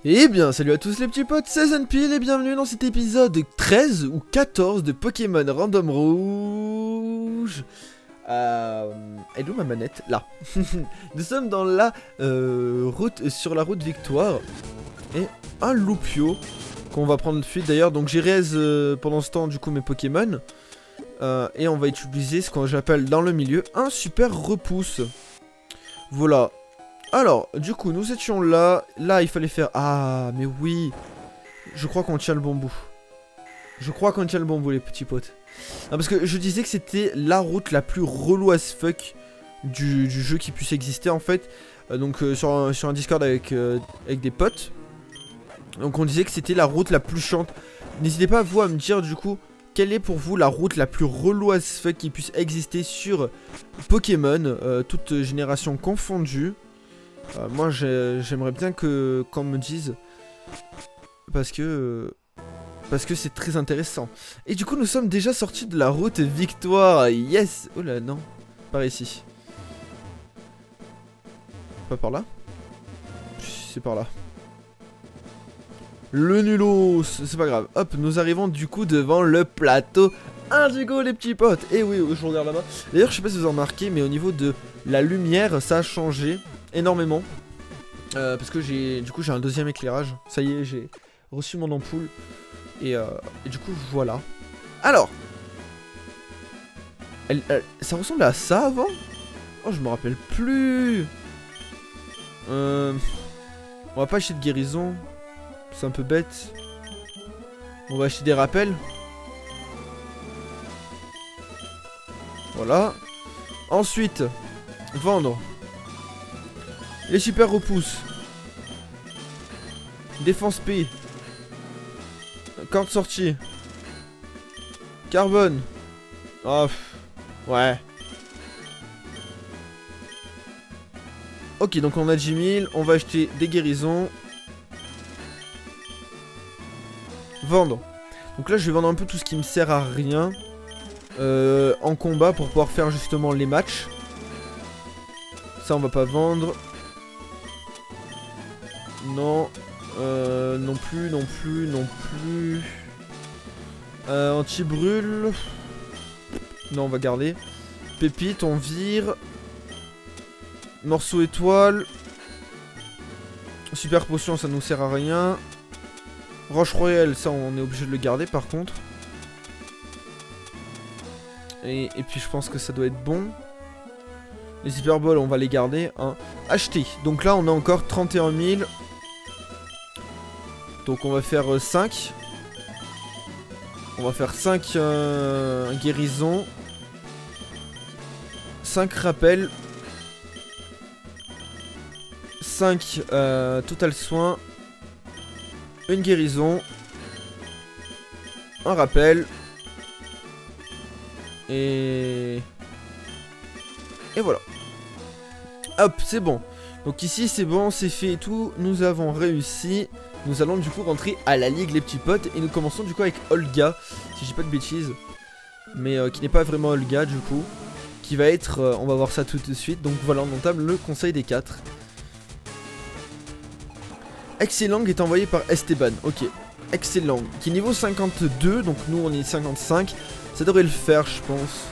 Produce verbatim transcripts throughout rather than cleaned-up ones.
Eh bien, salut à tous les petits potes, c'est Zenpil et bienvenue dans cet épisode treize ou quatorze de Pokémon Random Rouge. Euh... Elle est où ma manette? Là. Nous sommes dans la euh, route, sur la route Victoire. Et un Loupio qu'on va prendre de suite d'ailleurs. Donc j'ai raise euh, pendant ce temps du coup mes Pokémon. Euh, et on va utiliser ce qu'on j'appelle dans le milieu un super repousse. Voilà. Alors, du coup, nous étions là. Là, il fallait faire... Ah, mais oui. Je crois qu'on tient le bon bout. Je crois qu'on tient le bon bout, les petits potes. Non, parce que je disais que c'était la route la plus relou as fuck du, du jeu qui puisse exister, en fait. Euh, donc, euh, sur, un, sur un Discord avec, euh, avec des potes. Donc, on disait que c'était la route la plus chiante. N'hésitez pas, vous, à me dire, du coup, quelle est pour vous la route la plus relou as fuck qui puisse exister sur Pokémon, euh, toute génération confondue. Euh, moi j'aimerais bien que qu'on me dise parce que euh, parce que c'est très intéressant. Et du coup nous sommes déjà sortis de la route Victoire. Yes. Oh là non, par ici. Pas par là. C'est par là. Le nulos, c'est pas grave. Hop, nous arrivons du coup devant le plateau Indigo les petits potes. Et oui, je regarde là-bas. D'ailleurs je sais pas si vous en remarquez, mais au niveau de la lumière ça a changé énormément. Euh, parce que j'ai du coup j'ai un deuxième éclairage. Ça y est, j'ai reçu mon ampoule. Et, euh, et du coup voilà. Alors elle, elle, ça ressemble à ça avant. Oh je me rappelle plus. euh, On va pas acheter de guérison. C'est un peu bête. On va acheter des rappels. Voilà. Ensuite vendre les super repousses. Défense P. Corde sortie. Carbone. Oh, ouais. Ok, donc on a dix mille. On va acheter des guérisons. Vendre. Donc là, je vais vendre un peu tout ce qui me sert à rien. Euh, en combat pour pouvoir faire justement les matchs. Ça, on va pas vendre. Non, euh, non plus, non plus, non plus. Euh, anti-brûle. Non, on va garder. Pépite, on vire. Morceau étoile. Super potion, ça nous sert à rien. Roche royale, ça on est obligé de le garder par contre. Et, et puis je pense que ça doit être bon. Les hyper balls, on va les garder. Hein. Acheter. Donc là, on a encore trente et un mille. Donc on va faire euh, cinq. On va faire cinq euh, guérisons. cinq rappels. cinq euh, total soin. Une guérison. Un rappel. Et... Et voilà. Hop, c'est bon. Donc ici, c'est bon, c'est fait et tout. Nous avons réussi. Nous allons du coup rentrer à la ligue les petits potes. Et nous commençons du coup avec Olga, si j'ai pas de bêtises. Mais euh, qui n'est pas vraiment Olga du coup. Qui va être, euh, on va voir ça tout de suite. Donc voilà, on entame le conseil des quatre. Excellent est envoyé par Esteban. Ok, excellent. Qui est niveau cinquante-deux. Donc nous on est cinquante-cinq. Ça devrait le faire je pense.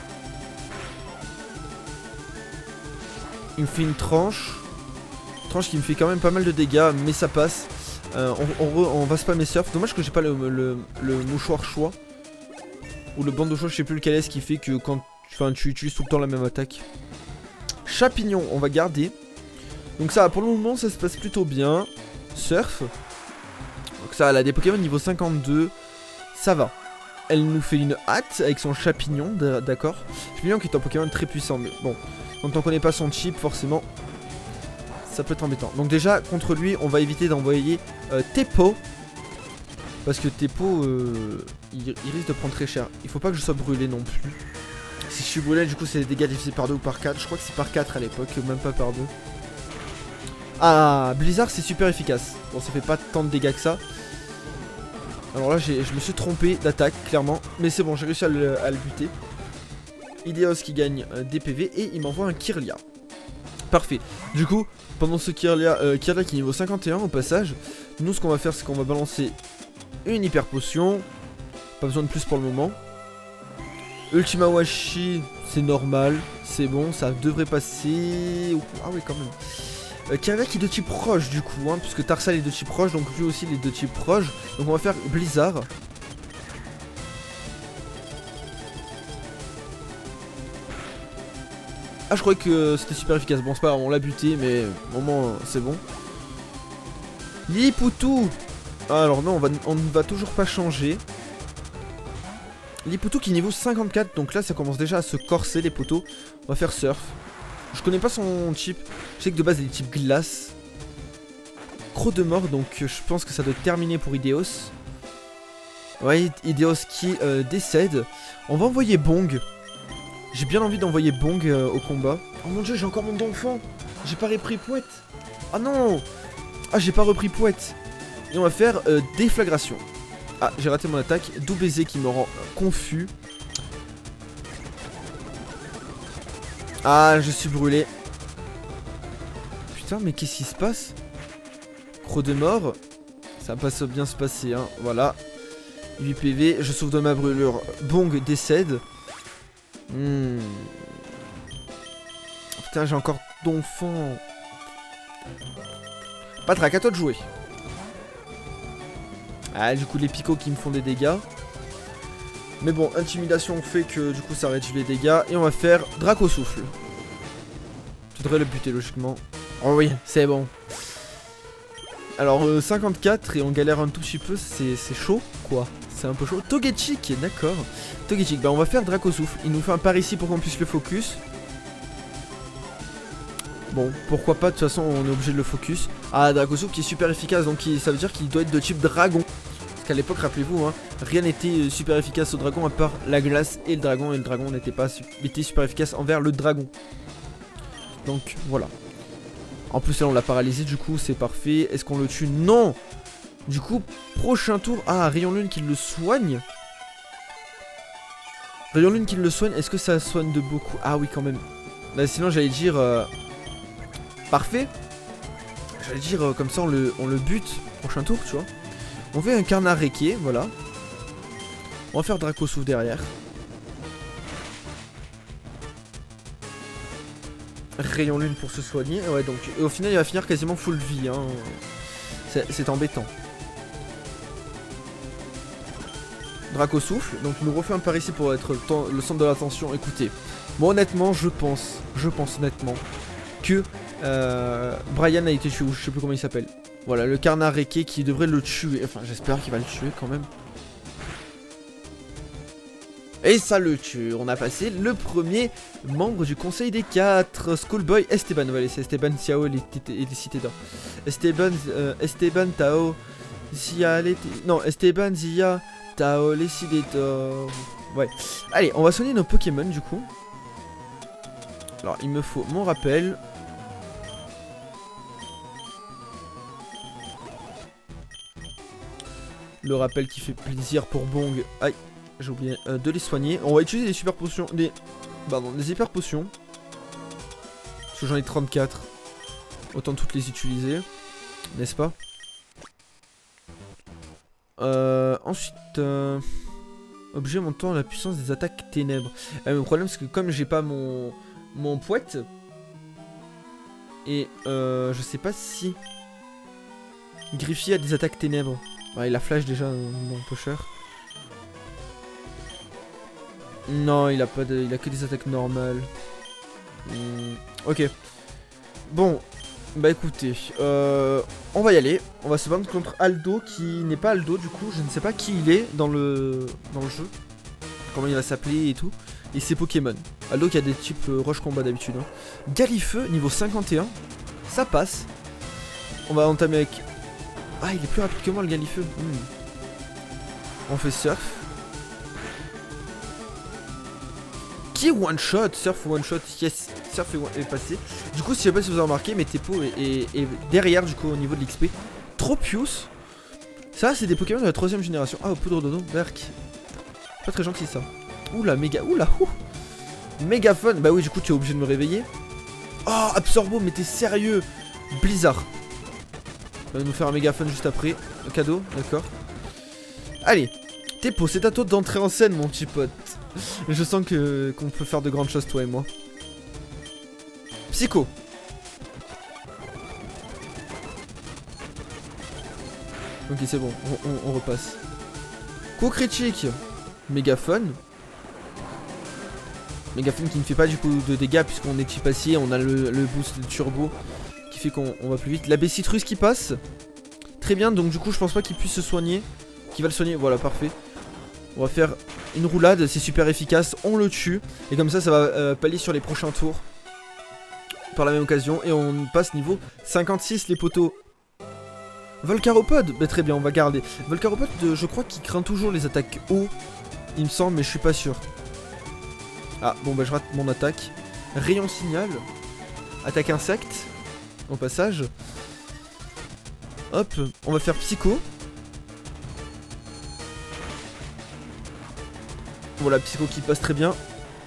Il me fait une tranche. Tranche qui me fait quand même pas mal de dégâts. Mais ça passe. Euh, on, on, re, on va spammer surf. Dommage que j'ai pas le, le, le mouchoir choix. Ou le bandeau choix, je sais plus lequel est ce qui fait que quand enfin, tu utilises tout le temps la même attaque. Champignon, on va garder. Donc ça, pour le moment, ça se passe plutôt bien. Surf. Donc ça, elle a des Pokémon niveau cinquante-deux. Ça va. Elle nous fait une hâte avec son champignon, d'accord. Champignon qui est un Pokémon très puissant. Mais bon, quand on connaît pas son chip, forcément, ça peut être embêtant. Donc déjà, contre lui, on va éviter d'envoyer euh, Tepo. Parce que Tepo, euh, il, il risque de prendre très cher. Il faut pas que je sois brûlé non plus. Si je suis brûlé, du coup, c'est des dégâts divisés par deux ou par quatre. Je crois que c'est par quatre à l'époque, même pas par deux. Ah, Blizzard, c'est super efficace. Bon, ça fait pas tant de dégâts que ça. Alors là, je me suis trompé d'attaque, clairement. Mais c'est bon, j'ai réussi à le, à le buter. Ideos qui gagne euh, des P V et il m'envoie un Kirlia. Parfait. Du coup, pendant ce Kirlia, euh, Kirlia qui est niveau cinquante et un au passage, nous ce qu'on va faire c'est qu'on va balancer une hyper potion. Pas besoin de plus pour le moment. Ultima Washi, c'est normal, c'est bon, ça devrait passer. Ah oui quand même. Euh, Kirlia qui est de type roche du coup, hein, puisque Tarsal est de type roche, donc lui aussi il est de type roche. Donc on va faire Blizzard. Ah je croyais que c'était super efficace, bon c'est pas grave, on l'a buté mais au moment c'est bon. Lipoutou. Ah, alors non, on, va, on ne va toujours pas changer. Lipoutou qui est niveau cinquante-quatre, donc là ça commence déjà à se corser les poteaux. On va faire surf. Je connais pas son type, je sais que de base il est type glace. Croc de mort, donc je pense que ça doit terminer pour Ideos. Ouais, Ideos qui euh, décède. On va envoyer Bong. J'ai bien envie d'envoyer Bong euh, au combat. Oh mon dieu, j'ai encore mon d'enfant. J'ai pas repris Pouette. Ah non. Ah, j'ai pas repris Pouette. Et on va faire euh, déflagration. Ah, j'ai raté mon attaque. Doux baiser qui me rend euh, confus. Ah, je suis brûlé. Putain, mais qu'est-ce qui se passe? Croc de mort. Ça va pas bien se passer, hein. Voilà. huit P V. Je sauve de ma brûlure. Bong décède. Hmm. Putain, j'ai encore d'enfants. Patrak, à toi de jouer. Ah, du coup, les picots qui me font des dégâts. Mais bon, intimidation fait que du coup, ça réduit les dégâts. Et on va faire Draco souffle. Tu devrais le buter logiquement. Oh oui, c'est bon. Alors, euh, cinquante-quatre et on galère un tout petit peu. C'est chaud, quoi. C'est un peu chaud. Togetic, d'accord. Togetic, bah on va faire Draco souffle. Il nous fait un par ici pour qu'on puisse le focus. Bon, pourquoi pas, de toute façon on est obligé de le focus. Ah, Draco souffle qui est super efficace, donc il, ça veut dire qu'il doit être de type dragon. Parce qu'à l'époque, rappelez-vous, hein, rien n'était super efficace au dragon à part la glace et le dragon. Et le dragon n'était pas était super efficace envers le dragon. Donc voilà. En plus là on l'a paralysé, du coup c'est parfait. Est-ce qu'on le tue? Non. Du coup, prochain tour. Ah, Rayon Lune qui le soigne. Rayon Lune qui le soigne. Est-ce que ça soigne de beaucoup? Ah oui, quand même. Là, sinon, j'allais dire... Euh... Parfait. J'allais dire, euh, comme ça, on le, on le bute. Prochain tour, tu vois. On fait un Carnard Requiem, voilà. On va faire Draco souffle derrière. Rayon Lune pour se soigner. Ouais, donc, au final, il va finir quasiment full vie, hein. C'est embêtant. Draco souffle, donc il nous refait un par ici pour être le, temps, le centre de l'attention. Écoutez, moi honnêtement, je pense, je pense honnêtement que euh, Brian a été tué, ou je sais plus comment il s'appelle. Voilà, le Carnard Requiem qui devrait le tuer. Enfin, j'espère qu'il va le tuer quand même. Et ça le tue. On a passé le premier membre du conseil des quatre. Schoolboy Esteban. On va laisser Esteban, Xiao et les cités d'or. Esteban, euh, Esteban, Tao, Zia, les... Non, Esteban, Zia, Tao, les cités d'or. Ouais. Allez, on va soigner nos Pokémon du coup. Alors, il me faut mon rappel. Le rappel qui fait plaisir pour Bong. Aïe. J'ai oublié euh, de les soigner. On va utiliser des super potions. Des. Pardon, des hyper potions. Parce que j'en ai trente-quatre. Autant toutes les utiliser. N'est-ce pas? euh, Ensuite. Euh, objet montant la puissance des attaques ténèbres. Euh, le problème, c'est que comme j'ai pas mon. Mon Pouette. Et euh, je sais pas si. Griffier a des attaques ténèbres. Ouais, il a flash déjà, mon pusher. Non, il a pas de, il a que des attaques normales. Hmm, ok. Bon, bah écoutez, euh, on va y aller. On va se battre contre Aldo qui n'est pas Aldo du coup. Je ne sais pas qui il est dans le dans le jeu. Comment il va s'appeler et tout. Et ses Pokémon. Aldo qui a des types euh, Roche Combat d'habitude. Hein. Galifeu niveau cinquante et un. Ça passe. On va entamer avec. Ah, il est plus rapide que moi le Galifeu. Hmm. On fait surf. Qui one shot, surf one shot, yes, surf est, est passé. Du coup, si je sais pas si vous avez remarqué, mais Tepo est, est, est derrière du coup au niveau de l'X P. Tropius, ça c'est des Pokémon de la troisième génération. Ah, poudre dodo, Berk. Pas très gentil ça. Oula, méga, oula, ouh. Méga fun. Bah oui, du coup, tu es obligé de me réveiller. Oh, Absorbo, mais t'es sérieux? Blizzard. Il va nous faire un mégaphone juste après. Un cadeau, d'accord. Allez, Tepo, c'est à toi d'entrer en scène, mon petit pote. Je sens que qu'on peut faire de grandes choses, toi et moi. Psycho. Ok, c'est bon, on, on, on repasse. Coup critique. Mégaphone. Mégaphone qui ne fait pas du coup de dégâts puisqu'on est type acier, on a le, le boost de turbo qui fait qu'on va plus vite. La baie citrus qui passe. Très bien, donc du coup je pense pas qu'il puisse se soigner. Qu'il va le soigner, voilà, parfait. On va faire une roulade, c'est super efficace, on le tue. Et comme ça, ça va euh, pallier sur les prochains tours. Par la même occasion, et on passe niveau cinquante-six les poteaux. Volcaropod, bah, très bien, on va garder. Volcaropod, euh, je crois qu'il craint toujours les attaques haut, il me semble, mais je suis pas sûr. Ah, bon bah je rate mon attaque. Rayon signal. Attaque insecte. Au passage. Hop, on va faire psycho. Voilà, psycho qui passe très bien.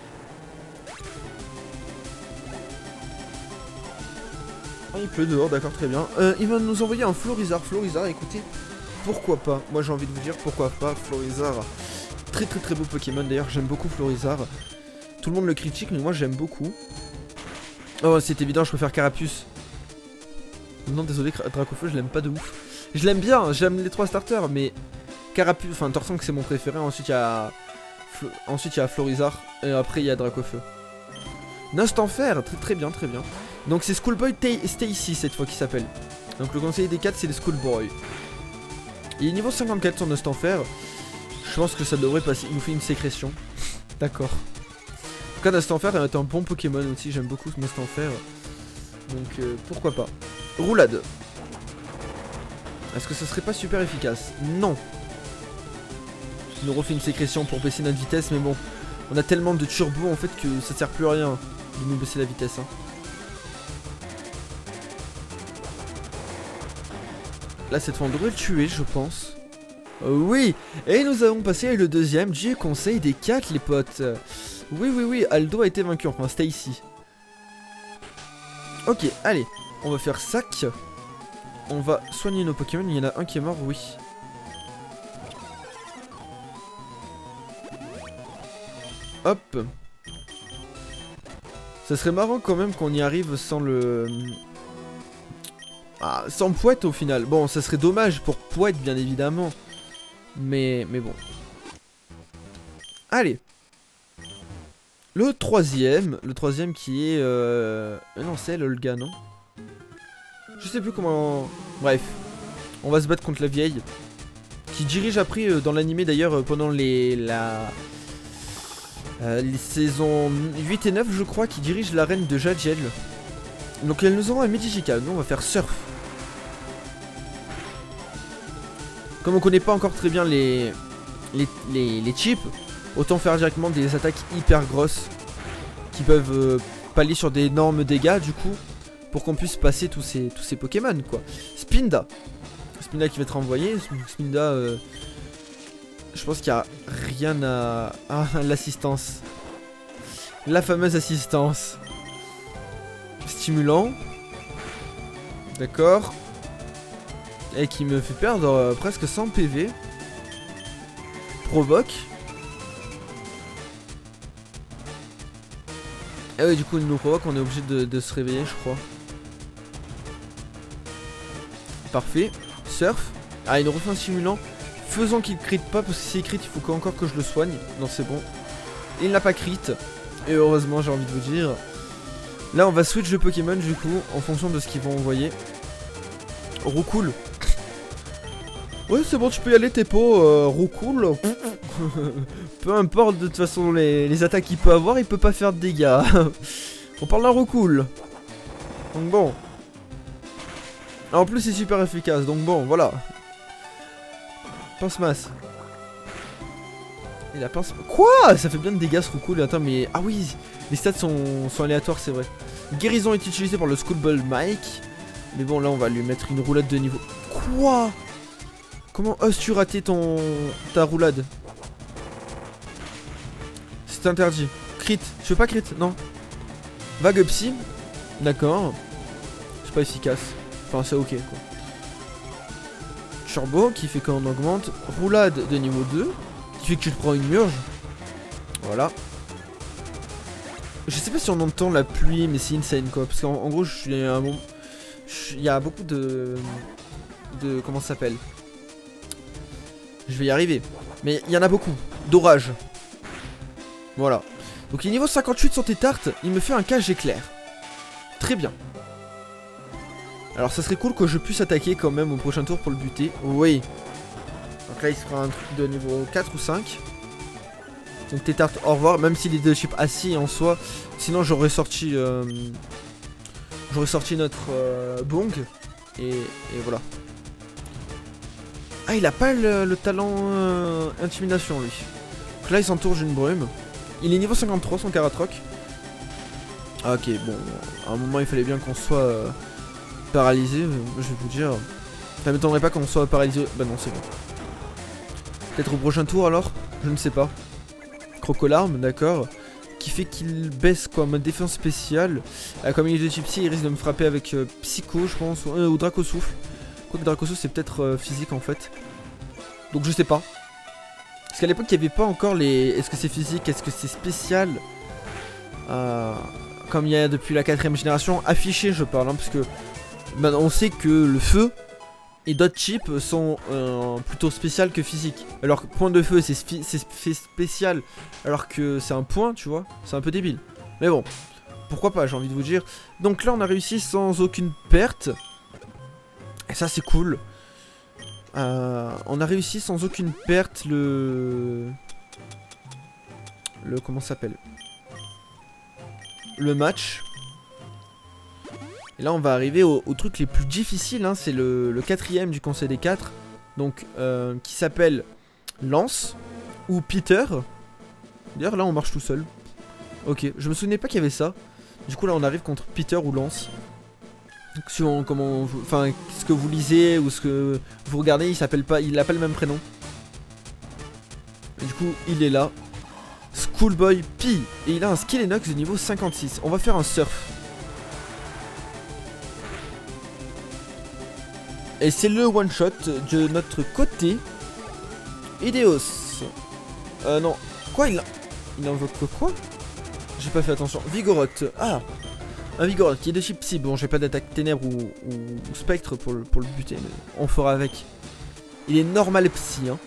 Oh, il pleut dehors, d'accord, très bien. Euh, il va nous envoyer un Florizard. Florizard, écoutez, pourquoi pas? Moi j'ai envie de vous dire pourquoi pas. Florizard. Très très très beau Pokémon, d'ailleurs j'aime beaucoup Florizard. Tout le monde le critique, mais moi j'aime beaucoup. Oh, c'est évident, je préfère Carapuce. Non, désolé, Dracofeu, je l'aime pas de ouf. Je l'aime bien, j'aime les trois starters, mais Carapuce, enfin Tortank c'est mon préféré. Ensuite il y a Flo... ensuite il y a Florizard et après il y a Dracofeu. Nostanfer, très très bien, très bien. Donc c'est Schoolboy Stacy cette fois qui s'appelle. Donc le conseiller des quatre c'est le Schoolboy. Il est niveau cinquante-quatre sur Nostanfer. Je pense que ça devrait passer. Il nous fait une sécrétion. D'accord. En tout cas, Nostanfer est un bon Pokémon aussi, j'aime beaucoup ce Nostanfer. Donc euh, pourquoi pas. Roulade. Est-ce que ce serait pas super efficace? Non. Il nous refait une sécrétion pour baisser notre vitesse, mais bon. On a tellement de turbo en fait que ça sert plus à rien de nous baisser la vitesse. Hein. Là cette fois on devrait le tuer je pense. Euh, oui. Et nous avons passé le deuxième du conseil des quatre les potes. Oui, oui, oui, Aldo a été vaincu, enfin Stacy. Ok, allez, on va faire sac. On va soigner nos Pokémon, il y en a un qui est mort, oui. Hop. Ça serait marrant quand même qu'on y arrive sans le... Ah, sans Pouette au final. Bon, ça serait dommage pour Pouette, bien évidemment. Mais, mais bon. Allez. Le troisième, le troisième qui est... Euh... Non, c'est Olga, non? Je sais plus comment... Bref. On va se battre contre la vieille. Qui dirige après, euh, dans l'animé d'ailleurs, euh, pendant les... La... Euh, les saisons huit et neuf, je crois, qui dirige la reine de Jadjel. Donc elle nous aura un Medigical. Nous, on va faire Surf. Comme on connaît pas encore très bien les... Les, les, les chips... Autant faire directement des attaques hyper grosses qui peuvent euh, pallier sur d'énormes dégâts du coup pour qu'on puisse passer tous ces, tous ces Pokémon quoi. Spinda. Spinda qui va être envoyé. Spinda, euh, je pense qu'il n'y a rien à... Ah, l'assistance. La fameuse assistance. Stimulant. D'accord. Et qui me fait perdre euh, presque cent P V. Provoque. Ah oui, du coup il nous provoque, on est obligé de, de se réveiller je crois. Parfait. Surf. Ah il nous refait un stimulant. Faisons qu'il crit pas parce que s'il crit il faut encore que je le soigne. Non c'est bon. Il n'a pas crit. Et heureusement j'ai envie de vous dire. Là on va switch de Pokémon du coup en fonction de ce qu'ils vont envoyer. Roucoule. Ouais c'est bon tu peux y aller Tepo. euh, Roucoule. Peu importe de toute façon les, les attaques qu'il peut avoir, il peut pas faire de dégâts. On parle d'un Roucoule. Donc bon. En plus c'est super efficace, donc bon, voilà. Pince-masse. Et la pince... Quoi? Ça fait bien de dégâts ce Roucoule. Attends mais... Ah oui, les stats sont, sont aléatoires c'est vrai. Guérison est utilisée par le Schoolboy Mike. Mais bon là on va lui mettre une roulade de niveau. Quoi? Comment oses-tu rater ton... ta roulade? C'est interdit. Crit. Je veux pas crit, non. Vague psy. D'accord. C'est pas efficace. Enfin, c'est ok quoi. Turbo qui fait qu'on augmente. Roulade de niveau deux. Qui fait que tu te prends une murge. Voilà. Je sais pas si on entend la pluie, mais c'est insane quoi. Parce qu'en en gros, je suis à un moment. Il y a beaucoup de. De. Comment ça s'appelle? Je vais y arriver. Mais il y en a beaucoup. D'orage. Voilà. Donc, il est niveau cinquante-huit sur tes tartes. Il me fait un cage éclair. Très bien. Alors, ça serait cool que je puisse attaquer quand même au prochain tour pour le buter. Oui. Donc là, il se fera un truc de niveau quatre ou cinq. Donc, tes tartes, au revoir. Même s'il est de chip assis en soi. Sinon, j'aurais sorti. Euh, j'aurais sorti notre euh, bong. Et, et voilà. Ah, il a pas le, le talent euh, intimidation lui. Donc là, il s'entoure d'une brume. Il est niveau cinquante-trois, son Karatroc. Ah, ok, bon. À un moment, il fallait bien qu'on soit euh, paralysé. Je vais vous dire. Ça m'étonnerait pas qu'on soit paralysé. Bah non, c'est bon. Peut-être au prochain tour alors. Je ne sais pas. Crocolarme, d'accord. Qui fait qu'il baisse quoi, ma défense spéciale. Euh, comme il est de type psy, il risque de me frapper avec euh, Psycho, je pense. Euh, ou Dracosouffle. Quoique Dracosouffle, c'est peut-être euh, physique en fait. Donc je sais pas. Parce qu'à l'époque, il n'y avait pas encore les. Est-ce que c'est physique? Est-ce que c'est spécial? euh, Comme il y a depuis la quatrième génération, affiché, je parle. Hein, parce que ben, on sait que le feu et d'autres chips sont euh, plutôt spécial que physique. Alors que point de feu, c'est spécial. Alors que c'est un point, tu vois. C'est un peu débile. Mais bon, pourquoi pas, j'ai envie de vous dire. Donc là, on a réussi sans aucune perte. Et ça, c'est cool. Euh, on a réussi sans aucune perte le... Le... Comment ça s'appelle? Le match. Et là on va arriver au, au truc les plus difficiles, hein. C'est le, le quatrième du conseil des quatre. Donc euh, qui s'appelle Lance. Ou Peter. D'ailleurs là on marche tout seul. Ok, je me souvenais pas qu'il y avait ça. Du coup là on arrive contre Peter ou Lance. Donc, suivant comment, enfin, ce que vous lisez ou ce que vous regardez, il s'appelle pas, il n'a pas le même prénom. Et du coup, il est là, Schoolboy P, et il a un skill Enox de niveau cinquante-six. On va faire un surf. Et c'est le one shot de notre côté. Ideos. Euh non, quoi il a, il invoque quoi? J'ai pas fait attention. Vigoroth. Ah. Un Vigoroth qui est de type psy. Bon, j'ai pas d'attaque ténèbres ou, ou, ou spectre pour le, pour le buter, mais on fera avec. Il est normal psy, hein.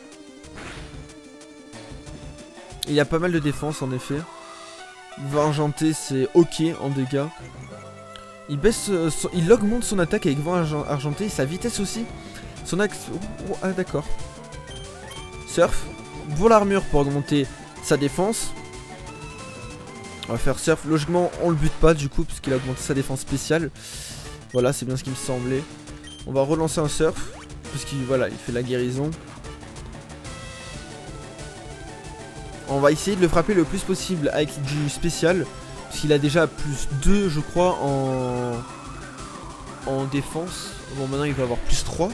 Il y a pas mal de défense en effet. Va argenté, c'est ok en dégâts. Il baisse, euh, son, il augmente son attaque avec vent argenté, sa vitesse aussi. Son axe. Oh, oh, ah d'accord. Surf. Pour l'armure pour augmenter sa défense. On va faire surf. Logiquement, on le bute pas du coup, puisqu'il a augmenté sa défense spéciale. Voilà, c'est bien ce qui me semblait. On va relancer un surf, puisqu'il voilà, il fait la guérison. On va essayer de le frapper le plus possible avec du spécial, puisqu'il a déjà plus deux, je crois, en, en défense. Bon, maintenant il va avoir plus trois.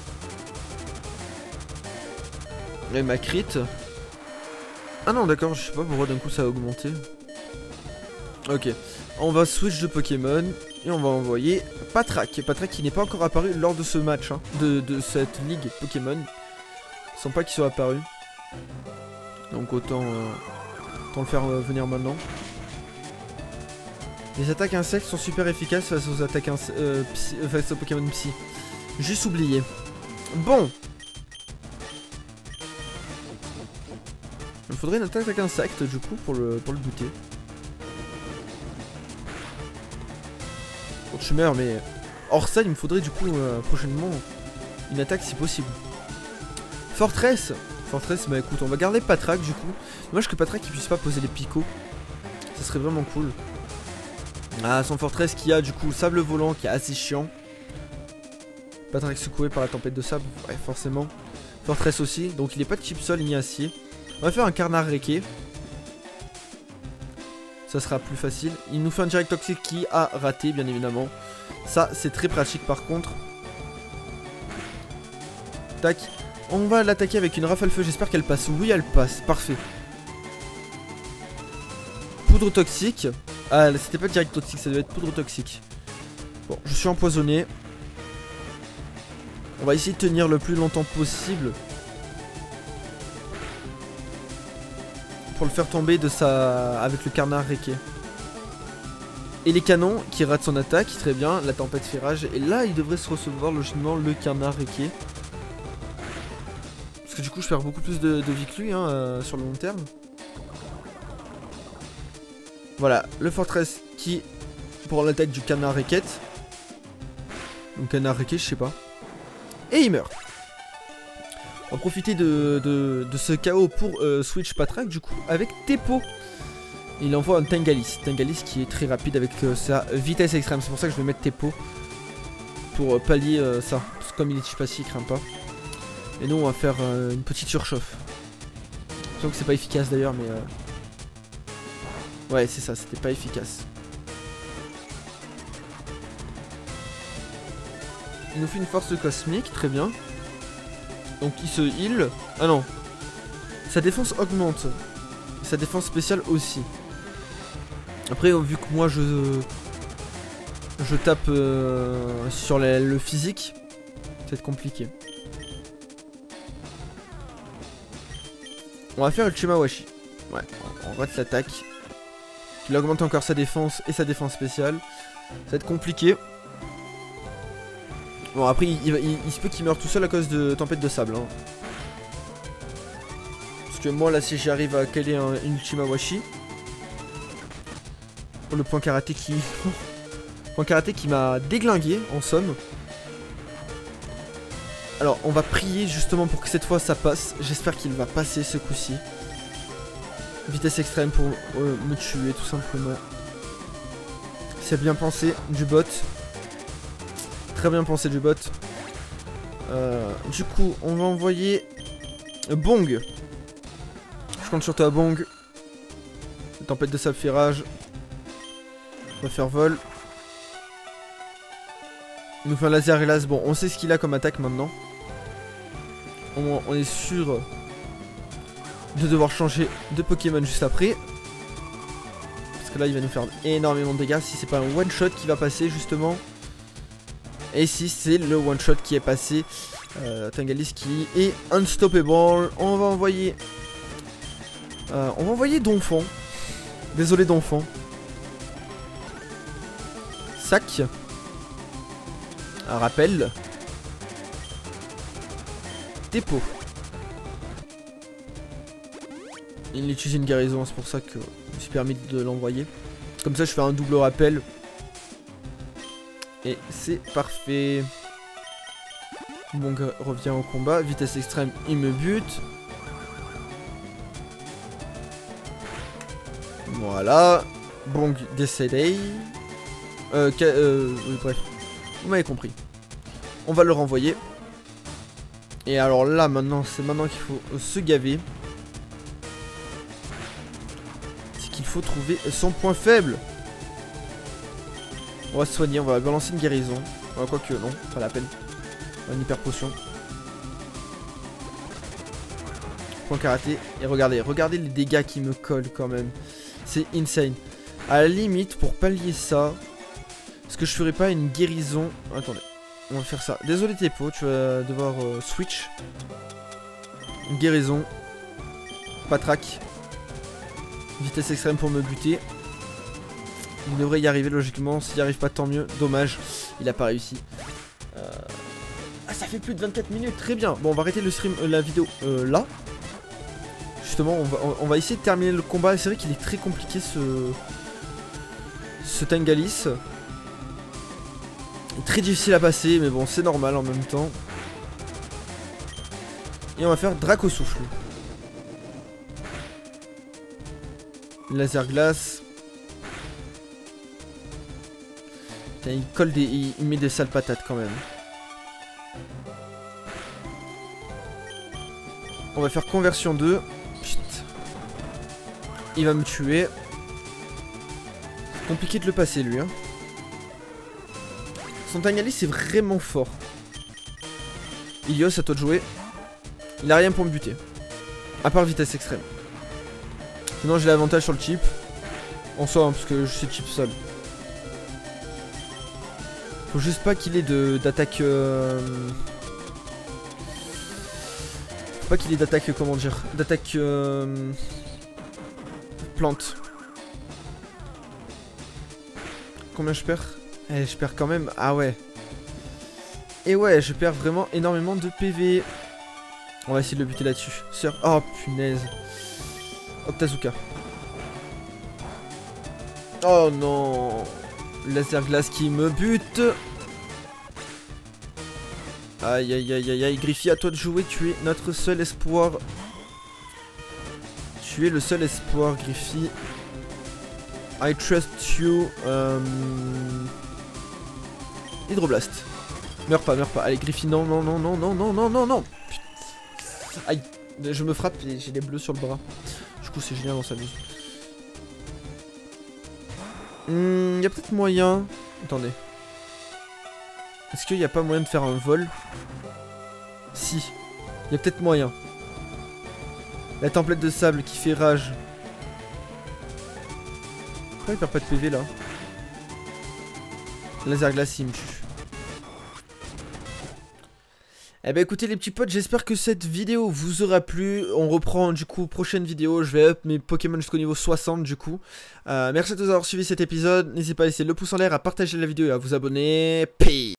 Et ma crit. Ah non, d'accord, je sais pas pourquoi d'un coup ça a augmenté. Ok, on va switch de Pokémon et on va envoyer Patrak. Patrak qui n'est pas encore apparu lors de ce match, hein, de, de cette ligue Pokémon. Sans pas qu'il soit apparu. Donc autant, euh, autant le faire euh, venir maintenant. Les attaques insectes sont super efficaces face aux attaques euh, psy, euh, face aux Pokémon Psy. Juste oublié. Bon. Il me faudrait une attaque insecte du coup pour le, pour le buter. Je meurs, mais hors ça il me faudrait du coup euh, prochainement une attaque si possible. Fortress. Fortress, bah écoute, on va garder Patrak du coup. Dommage que Patrak il puisse pas poser les picots. Ça serait vraiment cool. Ah, son Fortress qui a du coup sable volant qui est assez chiant. Patrak secoué par la tempête de sable, ouais forcément. Fortress aussi, donc il est pas de type sol ni acier. On va faire un Carnard Requé. Ça sera plus facile. Il nous fait un direct toxique qui a raté, bien évidemment. Ça, c'est très pratique par contre. Tac. On va l'attaquer avec une rafale feu. J'espère qu'elle passe. Oui, elle passe. Parfait. Poudre toxique. Ah, c'était pas direct toxique, ça devait être poudre toxique. Bon, je suis empoisonné. On va essayer de tenir le plus longtemps possible. Pour le faire tomber de sa... avec le Carnard Requiem. Et les canons qui ratent son attaque, très bien, la tempête fait rage. Et là, il devrait se recevoir logiquement le Carnard Requiem. Parce que du coup, je perds beaucoup plus de, de vie que lui hein, euh, sur le long terme. Voilà, le Fortress qui, pour l'attaque du Carnard Requiem. Donc Carnard Requiem, je sais pas. Et il meurt. On va profiter de, de, de ce chaos pour euh, switch Patrak du coup avec Tepo. Il envoie un Tangalis. Tangalis qui est très rapide avec euh, sa vitesse extrême. C'est pour ça que je vais mettre Tepo. Pour euh, pallier euh, ça. Parce que comme il est type assis, il craint pas. Et nous on va faire euh, une petite surchauffe. Je sens que c'est pas efficace d'ailleurs mais... Euh... Ouais c'est ça, c'était pas efficace. Il nous fait une force cosmique, très bien. Donc il se heal. Ah non. Sa défense augmente. Sa défense spéciale aussi. Après vu que moi je... Je tape euh, sur la, le physique. Ça va être compliqué. On va faire le Chimawashi. Ouais, on rate l'attaque. Il augmente encore sa défense et sa défense spéciale. Ça va être compliqué. Bon après il, il, il, il se peut qu'il meure tout seul à cause de tempête de sable hein. Parce que moi là si j'arrive à caler un, une Chimawashi. Oh, le point karaté qui... point karaté qui m'a déglingué en somme. Alors on va prier justement pour que cette fois ça passe. J'espère qu'il va passer ce coup-ci. Vitesse extrême pour euh, me tuer tout simplement. C'est bien pensé du bot. Très bien pensé du bot. Euh, du coup, on va envoyer Bong. Je compte sur toi, Bong. Tempête de sable fait rage. On va faire vol. Il nous fait un laser hélas. Bon, on sait ce qu'il a comme attaque maintenant. On, on est sûr de devoir changer de Pokémon juste après. Parce que là, il va nous faire énormément de dégâts. Si c'est pas un one shot qui va passer justement. Et si c'est le one shot qui est passé, euh, Tangalis qui est unstoppable. On va envoyer, euh, on va envoyer Donphan. Désolé Donphan. Sac. Un rappel. Dépôt. Il utilise une guérison, c'est pour ça que je me suis permis de l'envoyer. Comme ça, je fais un double rappel. Et c'est parfait. Bong revient au combat. Vitesse extrême, il me bute. Voilà. Bong décédé. Euh, euh, oui, bref. Vous m'avez compris. On va le renvoyer. Et alors là, maintenant, c'est maintenant qu'il faut se gaver. C'est qu'il faut trouver son point faible. On va se soigner, on va balancer une guérison. Euh, Quoique, non, pas la peine. Une hyper potion. Point karaté. Et regardez, regardez les dégâts qui me collent quand même. C'est insane. À la limite, pour pallier ça, est-ce que je ferais pas une guérison? Attendez, on va faire ça. Désolé Tepo, tu vas devoir euh, switch. Une guérison. Patrak. Vitesse extrême pour me buter. Il devrait y arriver logiquement, s'il n'y arrive pas tant mieux, dommage, il a pas réussi. Euh... Ah ça fait plus de vingt-quatre minutes, très bien. Bon on va arrêter le stream, euh, la vidéo euh, là. Justement on va, on, on va essayer de terminer le combat, c'est vrai qu'il est très compliqué ce... Ce Tangalis. Très difficile à passer, mais bon c'est normal en même temps. Et on va faire Draco Souffle. Laser glace. Il colle des... Il, il met des sales patates quand même. On va faire conversion deux. Putain. Il va me tuer. C'est compliqué de le passer lui hein. Son Tangalis c'est vraiment fort. Ilios, à toi de jouer. Il a rien pour me buter. À part vitesse extrême. Sinon j'ai l'avantage sur le chip. En soi hein, parce que je suis chip seul. Faut juste pas qu'il ait de d'attaque... Euh... Faut pas qu'il ait d'attaque, comment dire, d'attaque... Euh... Plante. Combien je perds? Eh, je perds quand même... Ah ouais. Et ouais, je perds vraiment énormément de P V. On va essayer de le buter là-dessus. Sœur... Oh, punaise. Octazooka. Oh non. Laser glace qui me bute. Aïe aïe aïe aïe aïe. Griffy, à toi de jouer. Tu es notre seul espoir. Tu es le seul espoir, Griffy. I trust you. Euh... Hydroblast. Meurs pas, meurs pas. Allez, Griffy, non, non, non, non, non, non, non, non, non. Aïe. Je me frappe et j'ai les bleus sur le bras. Du coup, c'est génial, on s'amuse. Hmm, y a peut-être moyen... Attendez. Est-ce qu'il n'y a pas moyen de faire un vol? Si. Il y a peut-être moyen. La template de sable qui fait rage. Pourquoi il perd pas de P V là? Laser glace il me tue. Eh ben écoutez les petits potes, j'espère que cette vidéo vous aura plu. On reprend du coup prochaine vidéo. Je vais up mes Pokémon jusqu'au niveau soixante du coup. euh, Merci à tous d'avoir suivi cet épisode. N'hésitez pas à laisser le pouce en l'air, à partager la vidéo et à vous abonner. Peace.